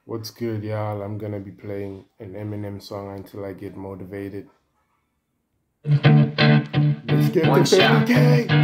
What's good, y'all? I'm gonna be playing an Eminem song until I get motivated. Let's get One to shot. 50K!